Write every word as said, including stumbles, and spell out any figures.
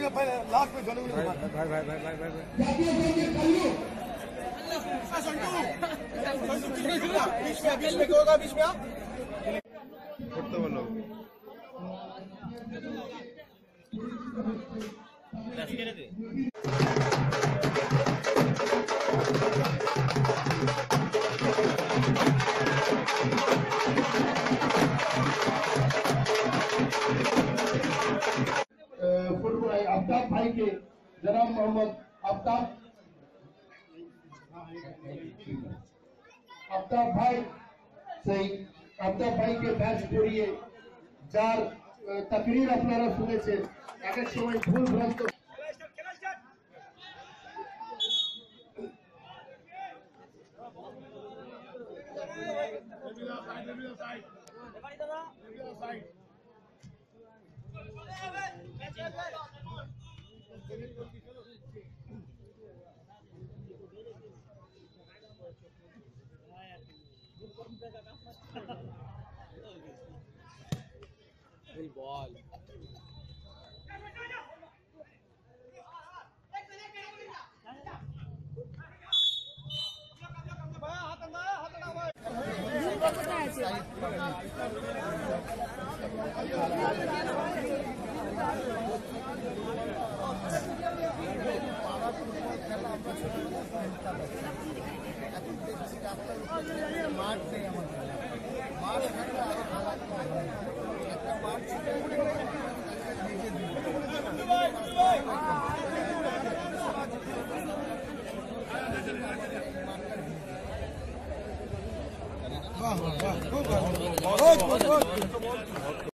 पहले लास्ट में भाई भाई भाई भाई भाई भाई बीच में बीच में क्या होगा बीच में तो बोलो फुटबॉल आफ्ताब भाई के जनाब मोहम्मद आफ्ताब आफ्ताब भाई सही आफ्ताब भाई के मैच जोड़िए जार तकरीर अपना सुने से अगर समय भूल भ्रष्ट बॉल वाह वाह वाह बहुत बहुत